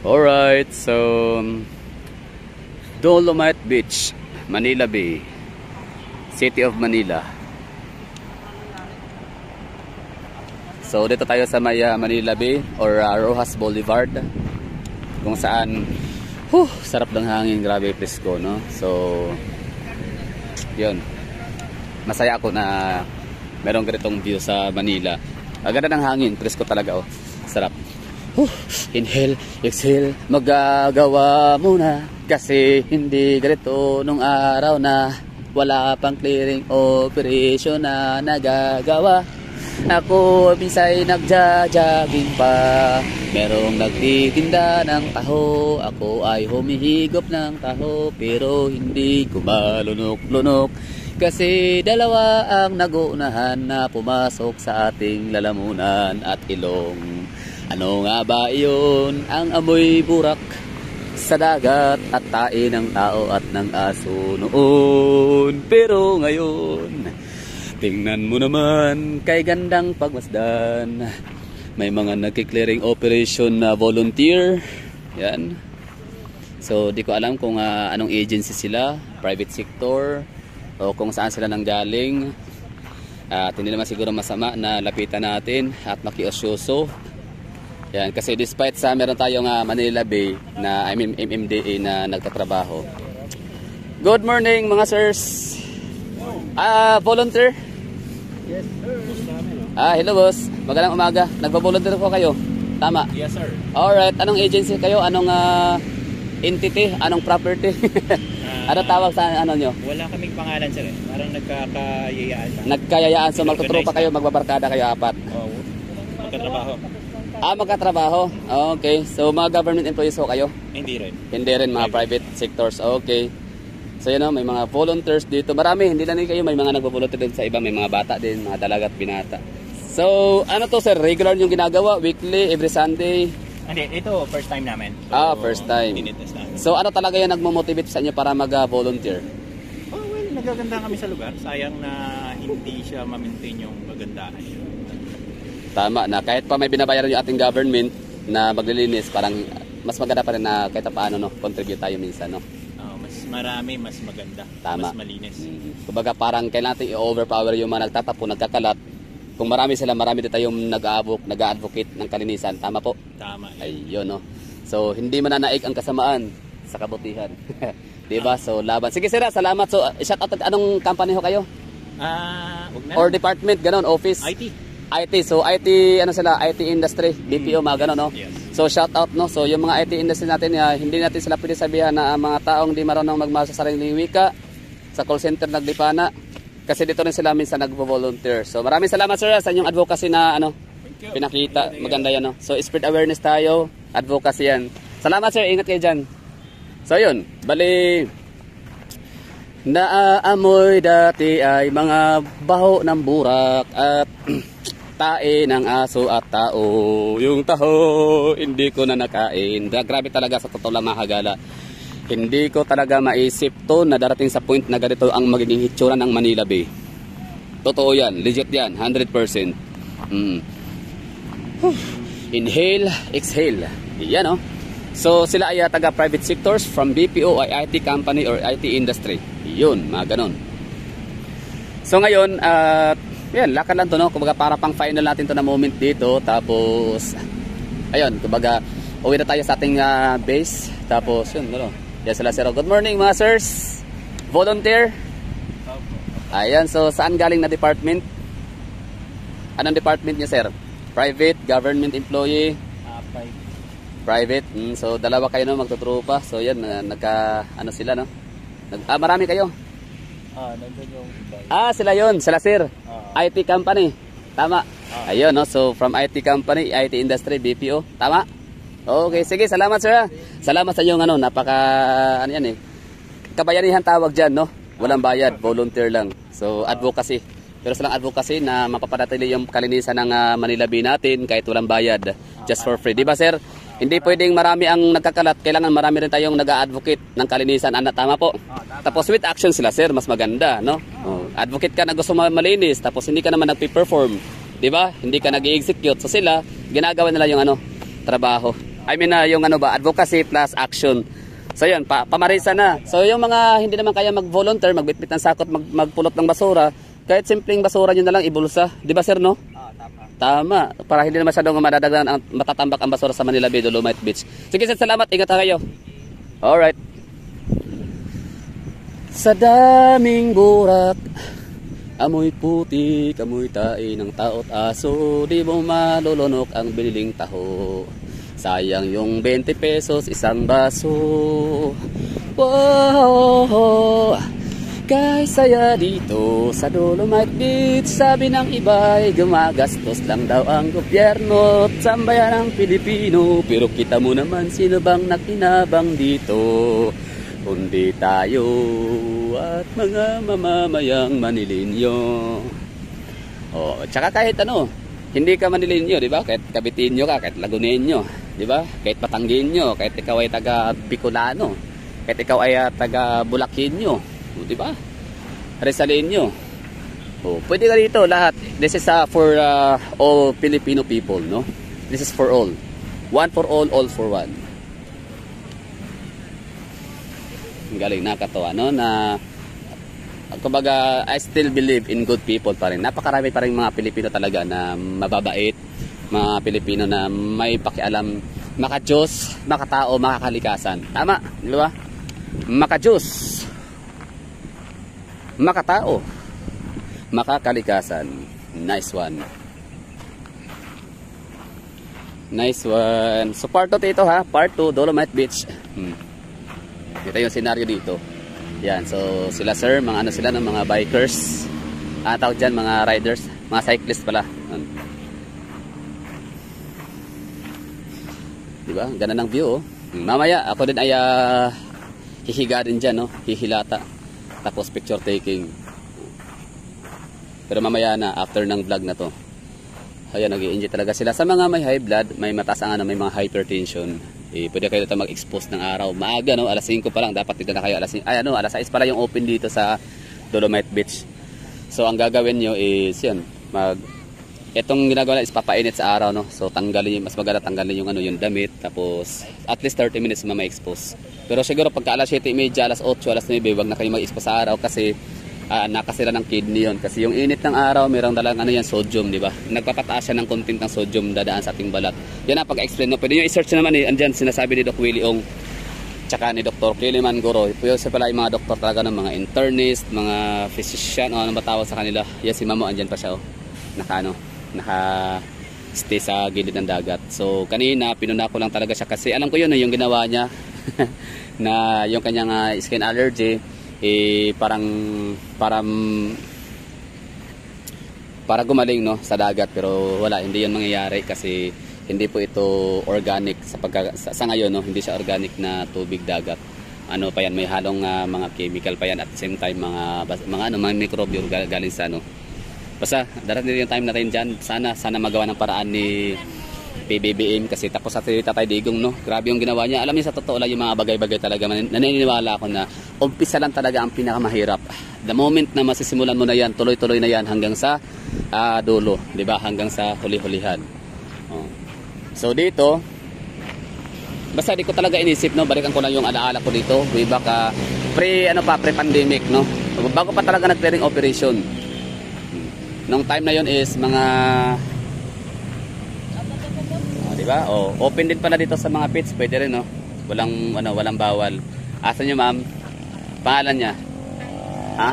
Alright, so Dolomite Beach, Manila Bay, City of Manila. So dito tayo sa may Manila Bay or Rojas Boulevard, kung saan sarap ng hangin, grabe presko, no? So yun, masaya ako na meron ganitong view sa Manila. Agad ng hangin, presko talaga, oh. Sarap. Inhale, exhale, magagawa muna kasi hindi ganito nung araw na wala pang clearing operation na nagagawa. Ako bisay nagja-jogging pa, merong nagtitinda ng taho, ako ay humihigop ng taho pero hindi ko malunok-lunok kasi dalawa ang naguunahan na pumasok sa ating lalamunan at ilong. Ano nga ba iyon? Ang amoy burak sa dagat at tae ng tao at ng aso noon. Pero ngayon, tingnan mo naman kay gandang pagmasdan. May mga nagki-clearing operation na volunteer. Yan. So, di ko alam kung anong agency sila, private sector, o kung saan sila nanggaling. At hindi naman siguro masama na lapitan natin at makiosyoso. Yan, kasi despite sa meron tayong Manila Bay na MMDA na nagtatrabaho. Good morning mga sirs. Volunteer? Yes sir. Hello boss. Magandang umaga. Nagpa-volunteer po kayo? Tama? Yes sir. Alright, anong agency kayo? Anong entity? Anong property? Ano tawag sa ano nyo? Wala kaming pangalan sir. Parang nagkakayayaan lang. Nagkayayaan, so magtutropa kayo, magbabarkada kayo apat? Oo. Magkatrabaho. Magkatrabaho. Okay. So mga government employees ho kayo? Hindi rin. Hindi rin, mga private sectors. Okay. So yun, may mga volunteers dito. Marami, hindi lang kayo, may mga nagvo-volunteer din sa iba, may mga bata din, mga dalaga at binata. So ano to sir, regular yung ginagawa, weekly, every Sunday? Hindi, ito first time namin. So, first time. Tinitest namin. So ano talaga yung nagmo-motivate sa inyo para mag-volunteer? Well, nagaganda kami sa lugar. Sayang na hindi siya ma-maintain yung kagandahan. Tama na, kahit pa may binabayaran yung ating government na maglilinis, parang mas maganda pa rin na kahit paano, no, contribute tayo minsan, no? Mas marami, mas maganda. Tama. Mas malinis. Kumbaga parang kailangan natin i-overpower yung mga nagtatapon, nagkakalat. Kung marami sila, marami din tayong nag-advocate ng kalinisan. Tama po? Tama. Ayun, no? So hindi mananaig ang kasamaan sa kabutihan. Diba? So laban. Sige sir, salamat. So shout out, anong company ho kayo? Wag na. Or department, ganon, office? IT, so IT, ano sila, IT industry, BPO, mga gano'n, no? Yes. So shout out, no? So yung mga IT industry natin, hindi natin sila pwede sabihan na mga taong di marunong magmasa sa sariling wika, sa call center naglipana, kasi dito rin sila minsan nagvo-volunteer. So maraming salamat sir sa inyong advocacy na pinakita, maganda yan, no? So spread awareness tayo, advocacy yan. Salamat sir, ingat kayo dyan. So yun, bali, naamoy dati ay mga baho ng burak at tae ng aso at tao. Yung taho, hindi ko na nakain. Grabe talaga, sa totoo lang mga kagala. Hindi ko talaga maisip to na darating sa point na ganito ang magiging hitsura ng Manila Bay. Totoo yan, legit yan, 100%. Inhale, exhale. Yan, no? So sila ay taga private sectors, from BPO ay IT company or IT industry. Yun, mga ganon. So ngayon, yan, lakad lang to, no? Kumbaga para pang final natin to na moment dito. Tapos ayun, kumbaga uwi na tayo sa ating base. Tapos yun, no? Yan sila sir. Good morning mga sirs. Volunteer. Ayan, so saan galing na department? Anong department niya sir? Private, government employee? Private. So dalawa kayo, no, magtutrupa. So yan, ano sila, no? Marami kayo? Nandun yung iba. Sila yun, sila sir. IT company. Tama. Ayun, no? So from IT company, IT industry, BPO. Tama? Okay, sige, salamat sir. Salamat sa inyong napaka yan kabayanihan tawag diyan, no? Walang bayad, volunteer lang. So advocacy. Pero silang advocacy na mapapanatili yung kalinisan ng Manila Bay natin kahit walang bayad, just for free. Di ba sir? Hindi pwedeng marami ang nagkakalat, kailangan marami rin tayong nag-a-advocate ng kalinisan. Tama po? Tapos with action sila sir, mas maganda, no? Advocate ka na gusto malinis, tapos hindi ka naman nagpe-perform, di ba? Hindi ka nag-i-execute. So sila, ginagawa nila yung trabaho. I mean, yung ano ba, advocacy plus action. So yun, pamarisa na. So yung mga hindi naman kaya mag-volunteer, magbitbit ng sakot, magpulot ng basura, kahit simpleng basura nyo na lang ibulsa. Di ba sir, no? Tama. Para hindi na masyadong madadagdagan ang matatambak ang basura sa Manila Bay, Dolomite Beach. Sige sir, salamat. Ingat kayo. Alright. Sa daming burak, amoy putik, amoy tae ng taot aso, di mo malulunok ang biniling taho. Sayang yung 20 pesos isang baso. Wow, kay saya dito sa Dolomite Beach. Sabi ng iba'y gumagastos lang daw ang gobyerno at sambayan ng Pilipino. Pero kita mo naman sino bang nakinabang dito, kundi tayo at mga mamamayang Manilinyo. Oh, tsaka kahit ano, hindi ka Manilinyo, di ba? Kahit Cabitinyo ka, kahit Lagunenyo, di ba? Kahit Batanggenyo, kahit ikaw ay taga Bicolano, kahit ikaw ay taga Bulaqueño, di ba? Rizaleño. Oh, pwede ka dito lahat. This is for all Filipino people, no? This is for all. One for all for one. Galing, nakakatawa, no? Na kumbaga, I still believe in good people pa rin. Napakarami pa rin mga Pilipino talaga na mababait, mga Pilipino na may pakialam, maka-Diyos, makatao, makakalikasan. Tama, di ba? Maka-Diyos, makatao, makakalikasan. Nice one. Nice one. So part 2 ito ha, part 2, Dolomite Beach. Ito yung senaryo dito. Yan, so sila sir, mga ano sila ng mga bikers. Tawag dyan, mga riders, mga cyclists pala. Diba? Ganda ng view, oh. Mamaya, ako din ay hihiga din dyan, no? Hihilata. Tapos picture taking. Pero mamaya na, after ng vlog na to. Ayan, nag-i-enjoy talaga sila. Sa mga may high blood, may mataas ang ano, may mga hypertension. Pwede kayo dito mag-expose ng araw. Maaga, no? Alas 5 pa lang. Dapat dito na kayo. Alas 6 pala yung open dito sa Dolomite Beach. So, ang gagawin nyo is, yun. Itong ginagawa is papainit sa araw, no? So, tanggalin, mas maganda tanggalin yung, yung damit. Tapos, at least 30 minutes na ma-expose. Pero siguro pagka alas 7:30, alas 8, alas 9, wag na kayo mag-expose sa araw kasi nakasira ng kidney yun. Kasi yung init ng araw, mayroong dalang sodium, di ba? Nagpapataas siya ng content ng sodium dadaan sa ating balat. Yan ang pag-explain, no? Pwede nyo i-search naman, andyan sinasabi ni Doc Willie Ong tsaka ni Dr. Kiliman Goro. Pwede pala yung mga doktor talaga ng mga internist, mga physician, o ano ba tawag sa kanila. Yes, si Mamo, andyan pa siya, oh. Naka-stay sa gilid ng dagat. So, kanina, pinuna ko lang talaga siya kasi alam ko yun, yung ginawa niya na yung kanyang skin allergy, parang gumaling, no, sa dagat. Pero wala, hindi yun mangyayari kasi hindi po ito organic sa ngayon, no, hindi siya organic na tubig dagat. Ano pa yan, may halong mga chemical pa yan, at the same time mga microbial galing sa basta darating yung time natin dyan. Sana magawa ng paraan ni PBBM kasi tapos sa Tatay Digong, no, grabe yung ginawa niya. Alam niyo, sa totoo lang, yung mga bagay-bagay talaga, naniniwala ako na umpisa lang talaga ang pinakamahirap. The moment na masisimulan mo na yan, tuloy-tuloy na yan hanggang sa dulo, di ba? Hanggang sa huli-hulihan. So dito, basta di ko talaga inisip, no, balikan ko lang yung alaala ko dito way back pre-pandemic, no, bago pa talaga nag-clearing operation. Nung time na yon is mga di ba? Open din pala dito sa mga pits, pwede rin, no. Walang bawal. Asan niyo, ma'am? Pangalan niya? Ha?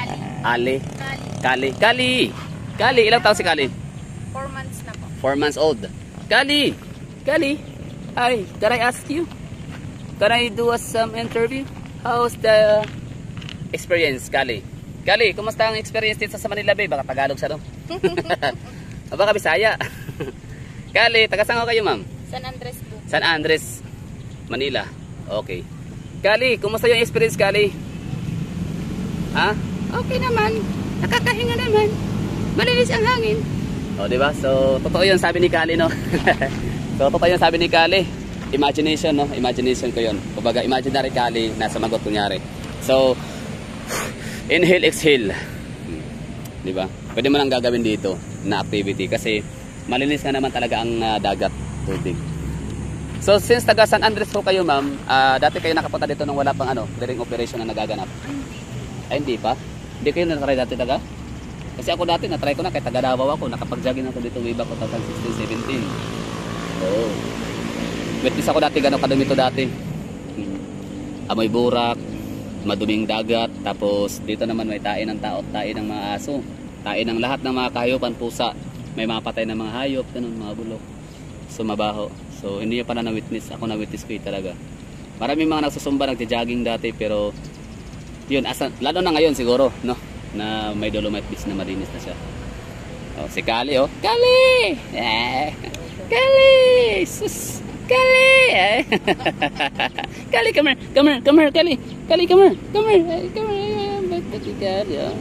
Kali. Kali, ilang taon si Kali? 4 months na po. 4 months old. Kali. Hi, can I ask you? Can I do some interview? How's the experience, Kali? Kali, kumusta ang experience dito sa Manila Bay? Baka Tagalog siya, no? Baka Bisaya. Kali, taga saan kayo, ma'am? San Andres po. San Andres, Manila. Okay. Kali, kumusta yung experience, Kali? Ha? Okay naman. Nakakahinga naman. Malinis ang hangin. O, diba? So, totoo yun sabi ni Kali, no? So, totoo yun sabi ni Kali. Imagination, no? Imagination ko yun. Kumbaga, imaginary Kali na sumagot kunyari. So, inhale, exhale. Diba? Pwede mo nang gagawin dito na activity kasi malinis na naman talaga ang dagat, tubig. So since taga San Andres po kayo ma'am, dati kayo nakapunta dito nung wala pang clearing operation na nagaganap? Ay hindi pa? Hindi kayo natry dati taga? Kasi ako dati natry ko na kahit taga Davao ako, nakapag-jogging ako dito way back 2016-17. Oh. Witness ako dati gano'ng kadumi ito dati. Amoy burak, maduming dagat, tapos dito naman may tain ng tao, tain ng mga aso, tain ng lahat ng mga kahayupan, pusa, may mga patay ng mga hayop, ganun, mga bulok. So mabaho. So hindi nyo pa na-witness, ako na-witness ko talaga. Maraming mga nagsusumba, nagja-jogging dati, pero yun, lalo na ngayon siguro, no? Na may Dolomite Beach na malinis na siya. Oh, si Kali, oh. Kali! Kali! Sus! Kali! Kali, come here, Kali! Kali, come here! Come here! Kali, oh.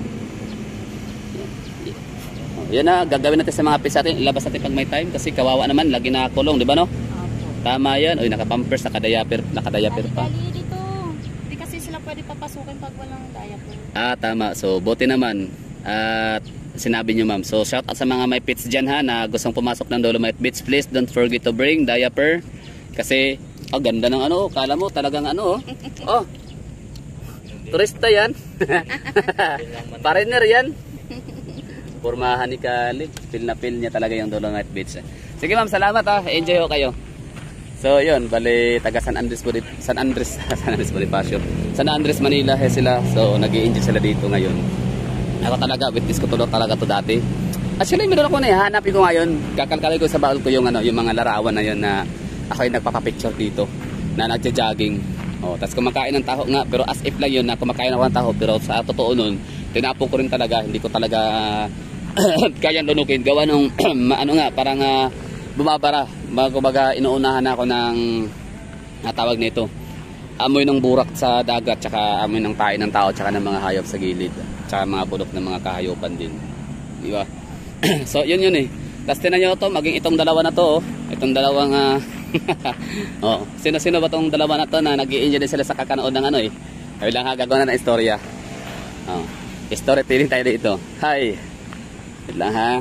Yan na, gagawin natin sa mga pis natin. Ilabas natin pag may time kasi kawawa naman, lagi nakakulong, di ba no? Tama yan. Uy, naka-pampers, nakadayaper pa. Dali dito. Hindi kasi sila pwede papasukin pag walang diaper. Tama. So, buti naman. At sinabi nyo ma'am. So, shout out sa mga may pits dyan ha, na gustong pumasok ng Dolomite Beach. Please don't forget to bring diaper. Kasi, ganda ng kala mo talagang oh. Turista yan. Foreigner yan. Pormahan ni Kali. Feel na feel niya talaga yung Dolomite Beach. Sige ma'am, salamat ha. Enjoy ho kayo. So yun, bali taga San Andres Bonifacio. San Andres Manila sila. So nag-i-enjoy sila dito ngayon. Ako talaga, witness ko talaga to dati. Actually, meron ako na hanapin ko ngayon. Kakalkalay ko sa baul ko yung yung mga larawan na yun na ako yung nagpapapicture dito na nagja-jogging. Oh, tapos kumakain ng taho nga, pero as if lang yun na kumakain ako ng taho, pero sa totoo nun, tinapo ko rin talaga, hindi ko talaga kayang lunukin. Gawa nung parang bumabara. Kumbaga inuunahan ako ng tawag nito. Amoy ng burak sa dagat, tsaka amoy ng tae ng tao, tsaka ng mga hayop sa gilid, tsaka mga bulok ng mga kahayupan din. Di ba? So yun eh. Tapos tinan nyo to, maging itong dalawa na to, itong dalawang sino-sino ba tong dalawa na to na nag-i-enjoy din sila sa kakanood ng Ay lang gagawa na ng istorya. Storytelling tayo dito. Hi. Wait lang ha.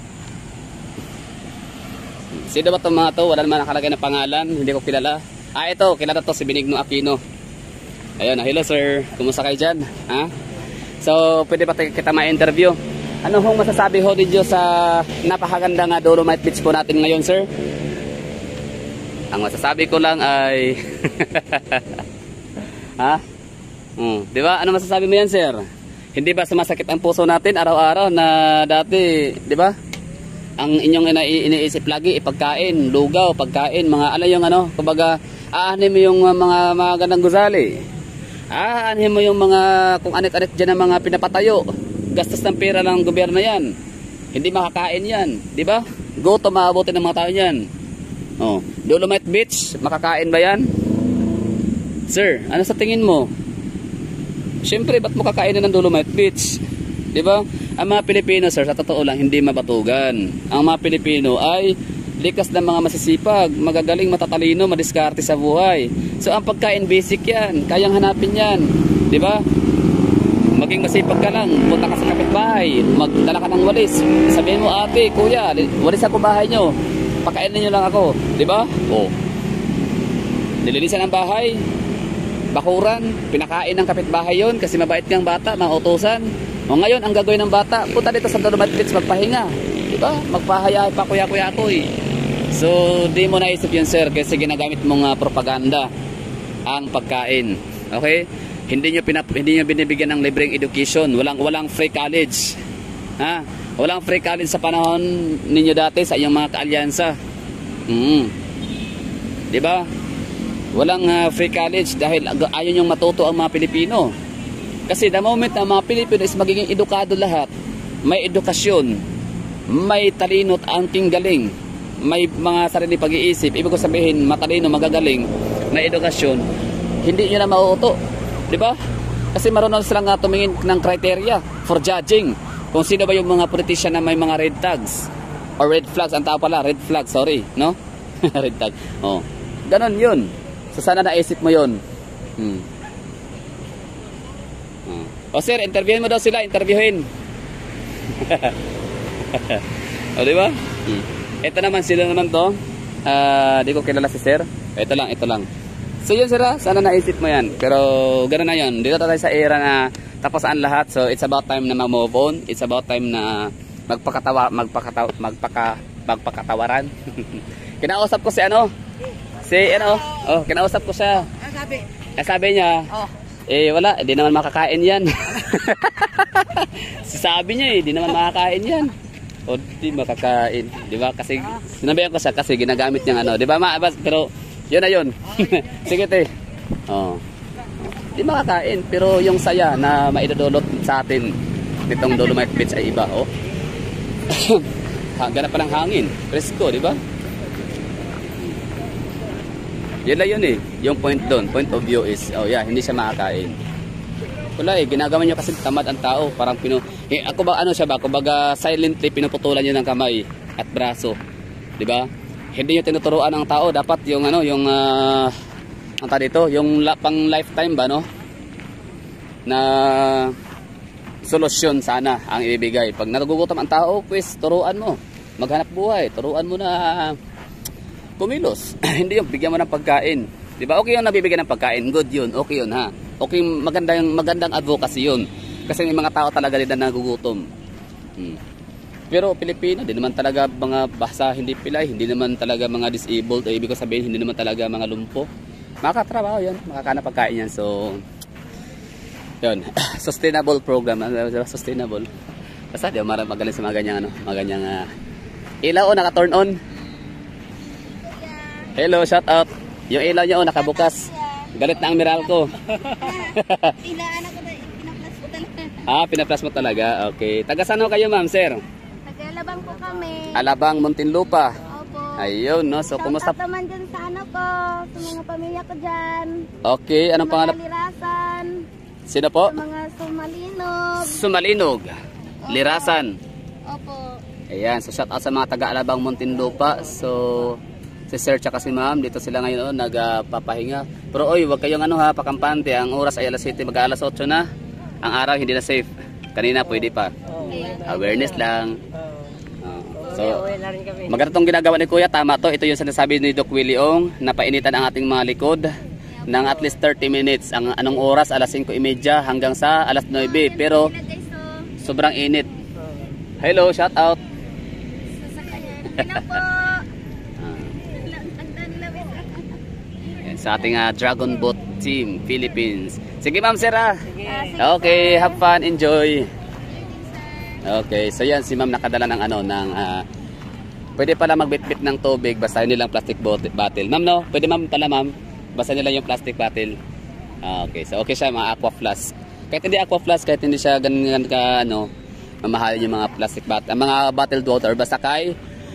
Sino ba itong mga to? Wala naman nakalagay na pangalan. Hindi ko kilala. Ito. Kilala to si Benigno Aquino. Ayun. Hello sir. Kumusta kayo dyan? Ha? So, pwede ba kita ma-interview? Ano hong masasabi ho ninyo sa napakaganda nga Dolomite Beach po natin ngayon sir? Ang masasabi ko lang ay ha? Di ba? Ano masasabi mo yan sir? Hindi ba sumasakit ang puso natin araw-araw na dati, di ba? Ang inyong iniisip lagi, pagkain, lugaw, pagkain, mga kumbaga, aanhin mo yung mga gandang gusali. Aanhin mo yung mga, kung anit-anit dyan ng mga pinapatayo. Gastos ng pera ng gobyerno yan. Hindi makakain yan, di ba? Gutom, maabutin ng mga tao yan. Dolomite Beach, makakain ba yan? Sir, ano sa tingin mo? Siyempre, ba't mo kakainin ng Dolomite Beach? Diba? Ang mga Pilipino, sir, sa totoo lang, hindi mabatugan. Ang mga Pilipino ay likas ng mga masisipag, magagaling, matatalino, madiskarte sa buhay. So, ang pagkain, basic yan. Kayang hanapin yan. Diba? Maging masipag ka lang. Punta ka sa kapitbahay. Magdala ka ng walis. Sabihin mo, ate, kuya, walis ako bahay nyo. Pakainin nyo lang ako. Diba? Nililisan ang bahay. Bakuran, pinakain ng kapitbahay yon kasi mabait kang bata, mautusan. Ngayon, ang gagawin ng bata, punta dito sa Dolomite Beach, magpahinga. Diba? Magpahaya, pakuya-kuya ako eh. So, di mo naisip yun sir, kasi ginagamit mong propaganda ang pagkain. Okay? Hindi nyo binibigyan ng libreng education. Walang free college. Ha? Walang free college sa panahon ninyo dati sa iyong mga kaalyansa. Diba? Walang free college dahil ayaw nyong matuto ang mga Pilipino. Kasi the moment na mga Pilipino is magiging edukado lahat, may edukasyon, may talino at angking galing, may mga sarili pag-iisip, ibig ko sabihin matalino, magagaling, may edukasyon, hindi nyo na mauuto. Diba? Kasi marunong silang tumingin ng criteria for judging kung sino ba yung mga politician na may mga red tags or red flags. Ang tao pala, red flag, sorry, no? Red tag. Ganon yun. So sana naisip mo yun. Sir, interviewin mo daw sila, interviewin. Diba? Ito naman, sila naman to. Di ko kilala si sir. Ito lang, ito lang. So yun sir, sana naisip mo yan. Pero gano'n na yun. Dito tayo sa era na tapos ang lahat. So it's about time na mag-move on. It's about time na magpakatawaran. Kinausap ko si ano? Kinausap ko siya. Sabi niya, wala, hindi naman makakain yan. Sabi niya di naman makakain yan. O di makakain, di ba? Kasi sinabihan ko siya kasi ginagamit niyang ano, di ba? Pero yun na yun. Sige te. Di makakain, pero yung saya na maidudulot sa atin nitong Dolomite Beach ay iba, Ganap pa ng hangin, presko, di ba? Yun lang yun yung point doon, point of view is, hindi siya makakain. Wala ginagawa niyo kasi tamad ang tao, parang ako ba ano siya ba, kumbaga silently pinuputulan niyo ng kamay at braso, di ba? Hindi niyo tinuturuan ang tao, dapat yung ano, yung ang tawag dito, yung pang lifetime ba, no? Na solusyon sana ang ibibigay. Pag nagugutom ang tao, pues turuan mo, maghanap buhay, turuan mo na kumilos. Hindi yung bigyan mo ng pagkain, di ba? Okay yung nabibigyan ng pagkain, good yun, okay yun ha. Okay, magandang advocacy yun. Kasi may mga tao talaga din na nagugutom. Pero Pilipino, di naman talaga mga basa hindi pilay, hindi naman talaga mga disabled, o ibig ko sabihin, hindi naman talaga mga lumpo. Makatrabaho yan, makakana pagkain yan. So, yun, sustainable program, sustainable. Basta di ba magaling sa mga ganyang, mga ganyang ilaw naka-turn on. Hello, shout out. Yung ilaw niya nakabukas. Galit na ang Meralco. Pinaplas mo talaga. Okay. Taga saan kayo, ma'am, sir? Alabang po kami. Alabang, Muntinlupa. Opo. Ayun, no? So, kumusta? Shout out naman dyan sa ano ko, sa mga pamilya ko dyan. Okay, anong pangalan? Mga Lirasan. Sino po? Sa mga Sumalinog. Sumalinog. Opo. Lirasan. Opo. Ayan, so shout out sa mga taga-Alabang, Muntinlupa. So, si sir tsaka si ma'am, dito sila ngayon nagpapahinga. Pero oy, wag kayong pakampante. Ang oras ay alas 7, mag-alas 8 na. Ang araw hindi na safe. Kanina pwede pa. Awareness lang. So, maganda itong ginagawa ni Kuya, tama to. Ito yung sinasabi ni Doc Willie Ong, napainitan ang ating mga likod ng at least 30 minutes. Ang anong oras? Alas 5:30 hanggang sa alas 9. Pero sobrang init. Hello, shout out. Sa ating Dragon Boat Team Philippines. Sige ma'am sir Okay, have fun, enjoy. Okay, so yan si ma'am nakadala ng pwede pala magbitbit ng tubig basta hindi lang plastic bottle. Ma'am no, pwede ma'am pala ma'am. Basta nila yung plastic bottle. Okay, so okay siya mga aqua flask. Kahit hindi aqua flask, kahit hindi siya ganun ka mamahal yung mga plastic bottle, mga bottled water basta kay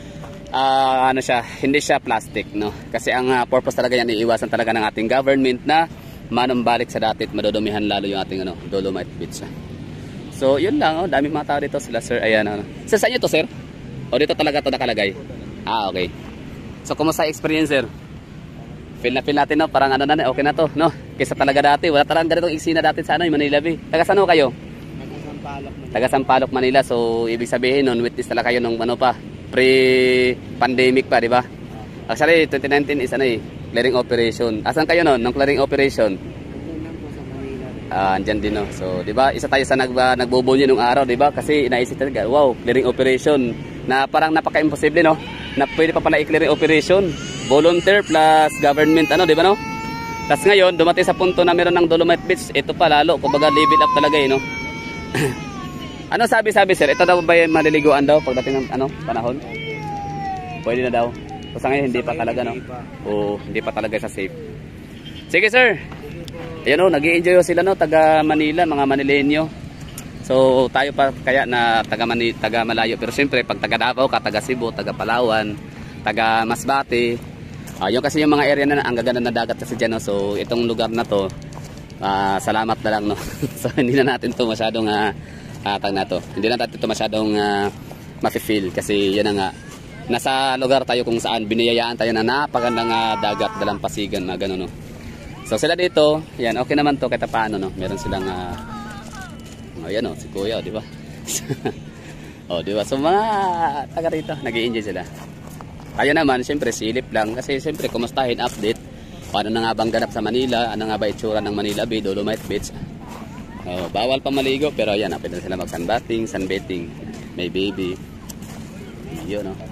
hindi siya plastic, no? Kasi ang purpose talaga yan iiwasan talaga ng ating government na manumbalik sa dati at madudumihan lalo yung ating Dolomite Beach. So, yun lang, daming mga tao dito sila, sir. Ayan, Sir, saan nyo to, sir? O dito talaga to nakalagay? Okay. So, kumusta experience, sir? Feel natin, no? Parang okay na to, no? Kaysa talaga dati. Wala talagang ganitong eksena dati sa yung Manila Bay. Taga saan kayo? Taga Sampaloc, Manila. So, ibig sabihin nun, witness talaga kayo nung pre-pandemic pa, di ba? Actually, 2019 is clearing operation. Asan kayo nun, nung clearing operation? Andyan din, no? So, di ba? Isa tayo sa nagbubunyi nung araw, di ba? Kasi inaisip talaga, wow, clearing operation na parang napaka-imposible, no? Na pwede pa pala i-clearing operation. Volunteer plus government, di ba, no? Tapos ngayon, dumating sa punto na meron ng Dolomite Beach, ito pa lalo, kumbaga level up talaga, no? Ano sabi, sir? Ito daw ba yung maliliguan daw pagdating ng panahon? Pwede na daw. Kasi ngayon, hindi pa talaga, no? Oo, hindi pa talaga sa safe. Sige, sir. Ayan nag-i-enjoy sila taga Manila, mga Manilenyo. So tayo pa kaya na taga malayo. Pero siyempre pag taga Davao ka, taga Cebu, taga Palawan, taga Masbate, yung kasi yung mga area na ang gaganda na dagat kasi dyan. So itong lugar na to, salamat na lang. So hindi na natin to masyadong hindi na natin to masyadong mafe-feel kasi yan nga. Nasa lugar tayo kung saan biniyayaan tayo na napagandang dagat, dalampasigan, mga ganun. So sila dito, yan, okay naman to kahit paano, meron silang ayan si Kuya, di ba? Di ba? So mga taga rito, nag-i-enjoy sila. Kaya naman, siyempre silip lang kasi siyempre kumustahin, update. Paano na nga bang ganap sa Manila? Ano nga ba itsura ng Manila Bay, Dolomite Beach? Bawal pa maligo pero yan, pwede na sila mag sunbathing, sunbathing. May baby. Yun, no?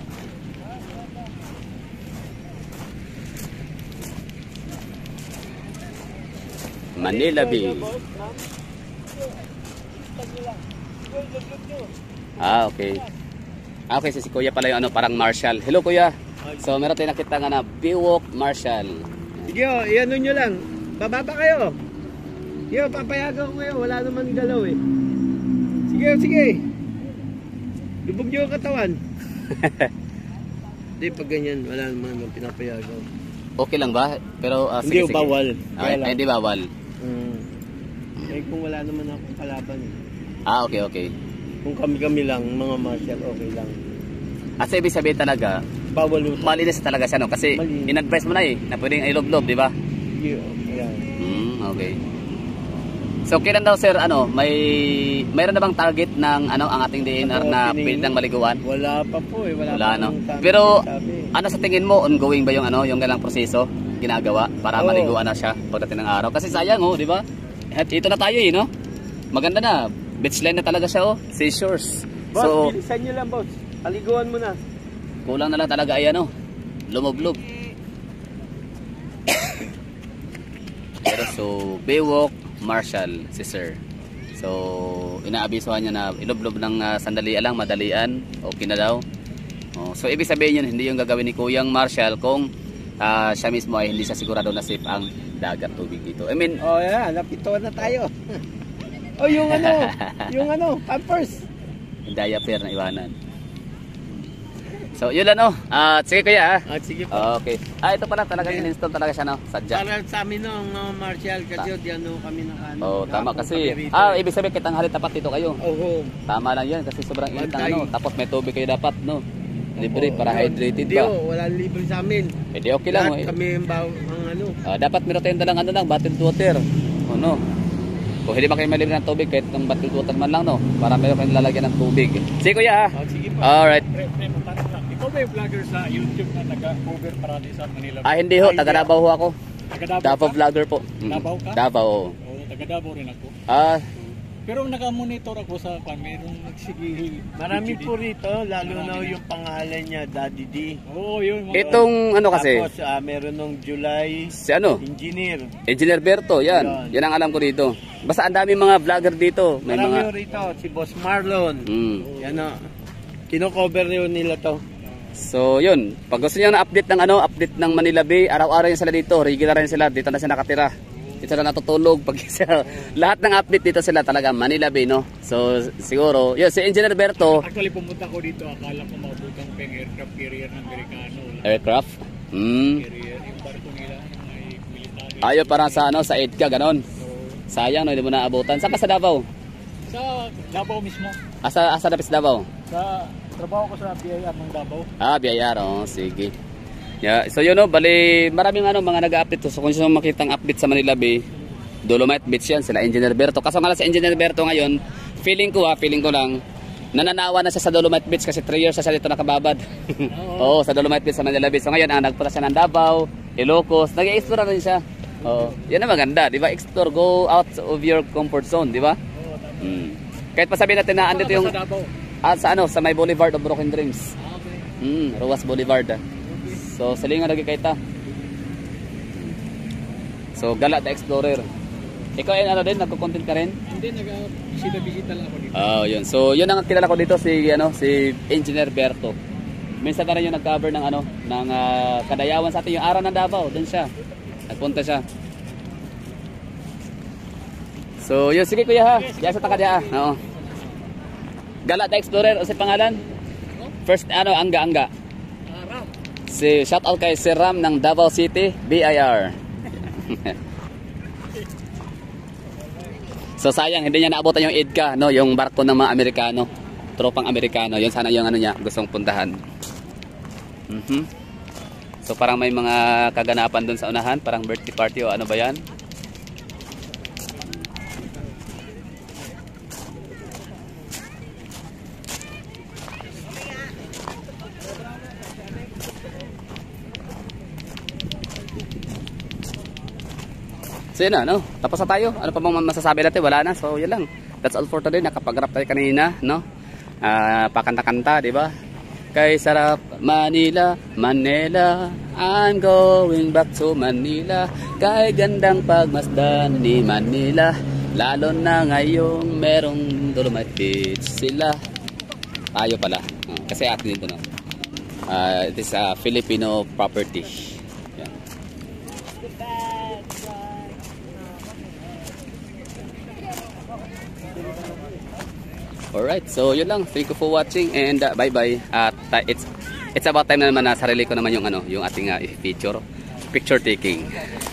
Manila Bay. Okay. Okay, si Kuya pala yung ano, parang Marshall. Hello Kuya. So meron tayong nakita nga na Biwok Marshall. Sige, iano nyo lang. Bababa kayo. Yo, papayagan ko kayo. Wala namang galaw eh. Sige, sige. Lubog nyo ang katawan. Hindi, pag ganyan, wala naman pinapayagan. Okay lang ba? Pero Hindi, sige, sige. bawal. Hindi bawal. Eh, kung wala naman akong kalaban. Okay, okay. Kung kami-kami lang, mga martial, okay lang. At ibig sabihin talaga, Bawal utang. malinis talaga siya, no? Kasi Malinis. in-advise mo na na pwedeng ilog-lob, di ba? Yeah. Okay. So kailan daw sir, mayroon na bang target ng ang ating DNR na pwede nang maliguan? Wala pa po eh. Wala pa no? nang sabi. Pero sa tingin mo, ongoing ba yung yung ganang proseso ginagawa para Oo. maliguan na siya pagdating ng araw? Kasi sayang di ba? At ito na tayo no? Maganda na. Beachline na talaga siya seashores. Boss, So bilisan nyo lang boss. Paliguan mo na. kulang na lang talaga ay lumoblob. Pero so Biwok Marshall si sir. So inaabisuhan niya na iloblob ng sandali lang, madalian, okay na daw. So ibig sabihin yun, hindi yung gagawin ni Kuyang Marshall kung siya mismo ay hindi siya sigurado na safe ang dagat tubig dito. I mean, Yeah, napituan na tayo. yung pampers. yung diaper na iwanan. So yun lang sige kuya Sige po. Okay. Ito pala talaga in-install talaga siya sadya. Para sa amin martial kasi diyan kami Tama kasi. Ibig sabihin kitang halit tapat dito kayo. Oo. Tama lang yan kasi sobrang init Bantay. ng tapos may tubig kayo dapat libre para hydrated Hindi ba. walang libre sa amin. Di okay lang Lahat kami ang dapat meron tayong dalang bottled water. Kung hindi ba kayo malibre ng tubig kahit ng bottled water man lang para meron kayong lalagyan ng tubig. Sige kuya Sige po. Alright. Ikaw ba yung vlogger sa YouTube na nag-cover parati sa Manila? Hindi ho, taga Davao ho ako. Davao ka? vlogger po. Davao ka? Davao. Oo, taga Davao rin ako. Pero naka-monitor ako sa mayroong nagsigihil. Marami po rito, lalo na yung pangalan niya, Daddy D. Oo, yun. Itong kasi Tapos meron nung July si Engineer. Engineer Berto, yan ang alam ko dito. Basta ang dami mga vlogger dito. May Marami mga rito, si Boss Marlon. Yan kino-cover yun nila to. So yun, pag gusto niyo na update update ng Manila Bay, araw-araw yan sila dito, regular rin sila, dito na sila nakatira. Dito na natutulog pag lahat ng update dito sila talaga Manila Bay, So siguro, yun si Engineer Berto. Actually pumunta ko dito, akala ko mabutang pang aircraft carrier ng Amerikano. Aircraft? Carrier, yung barko nila, may military. Ayaw parang sa EDCA ganon. Sayang hindi mo naabutan. Saan ka sa Davao? Sa Davao mismo. Asa dapit sa Davao? Sa trabaho ko sa BIR ng Davao. BIR, sige. So yun bali maraming mga nag-update so kung sino makitang update sa Manila Bay, Dolomite Beach yan, sila Engineer Berto. Kaso nga si Engineer Berto ngayon, feeling ko lang, nananawa na siya sa Dolomite Beach kasi 3 years na siya dito nakababad. Oo, sa Dolomite Beach sa Manila Beach. So ngayon, nagpunta siya ng Davao, Ilocos, nag-i-explore rin siya. Yan ang maganda, di ba? Explore, go out of your comfort zone, di ba? Kahit pa sabihin natin na andito yung sa Davao. sa may Boulevard of Broken Dreams. Okay. Ruas Boulevard. So silingan lagi kita. So Gala the Explorer. Ikaw ay din, nagko-content ka rin? Hindi, nag-bisita lang ako dito. Yun. So yun ang kilala ko dito si Engineer Berto. Minsan na rin yung nag-cover ng ng Kadayawan sa atin yung araw ng Davao, doon siya. Nagpunta siya. So yun, sige kuya ha. Diyan sa Takadya. Oo. Gala the Explorer, o si pangalan? First Angga. Shout out kay Sir Ram ng Davao City, BIR. So sayang hindi niya naabutan yung EDCA, yung barko ng mga Amerikano, tropang Amerikano. Yun sana yung niya gustong puntahan. So parang may mga kaganapan doon sa unahan, parang birthday party o ano ba yan? So yun na, no? Tapos na tayo. Ano pa bang masasabi natin? Wala na. So yun lang. That's all for today. Nakapag-rap tayo kanina, no? Pakanta-kanta, di ba? Kay sarap Manila, Manila, I'm going back to Manila. Kay gandang pagmasdan ni Manila, lalo na ngayong merong Dolomite Beach sila. Tayo pala. Kasi atin dito, no? It is a Filipino property. Yan. Alright, so yun lang. Thank you for watching and bye-bye. At it's about time na naman na sarili ko naman yung yung ating picture taking.